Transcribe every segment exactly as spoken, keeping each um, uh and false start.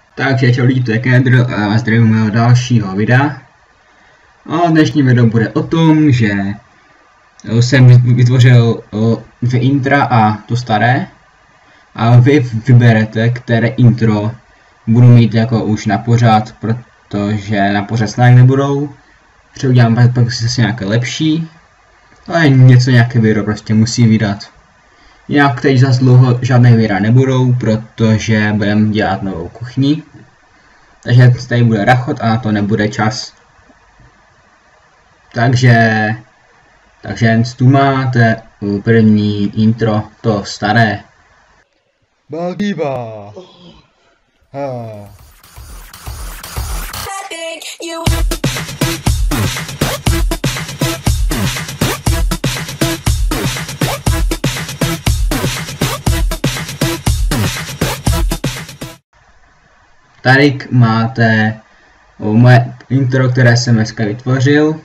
Takže čau lidi, to je Kendr a vás zdravím mého dalšího videa. A dnešní video bude o tom, že jsem vytvořil dvě intra a to staré. A vy vyberete, které intro budu mít jako už na pořad, protože na pořad snad nebudou. Přeudělám pak, pak si nějaké lepší. Ale něco, nějaké video prostě musí vydat. Jinak teď zase dlouho žádné videa nebudou, protože budeme dělat novou kuchyni. Takže tady bude rachot a na to nebude čas. Takže, takže tu máte první intro, to staré. Bagiba. Ha. Tady máte moje intro, které jsem dneska vytvořil.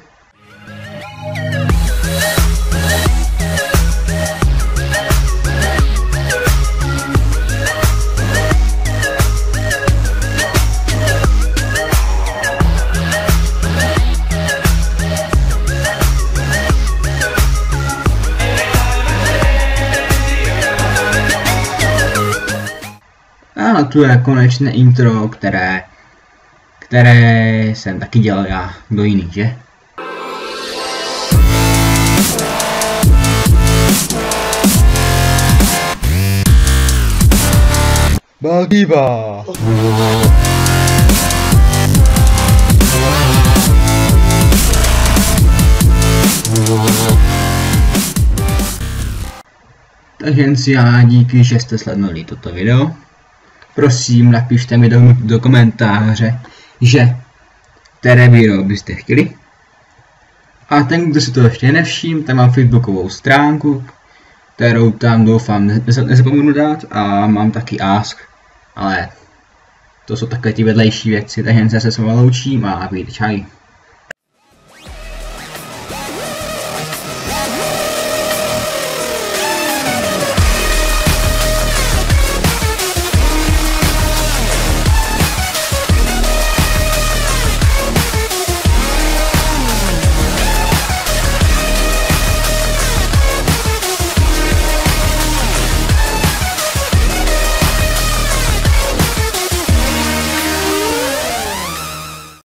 A tu je konečné intro, které, které jsem taky dělal já, kdo jiný, že? Bagiba. Takže jen si já díky, že jste sledovali toto video. Prosím, napište mi do, do komentáře, že které video byste chtěli. A ten, kdo si to ještě nevšim, tam mám facebookovou stránku, kterou tam doufám nezapomenu dát, a mám taky ask, ale to jsou takové ty vedlejší věci, takže se s vámi loučím a víte, čau.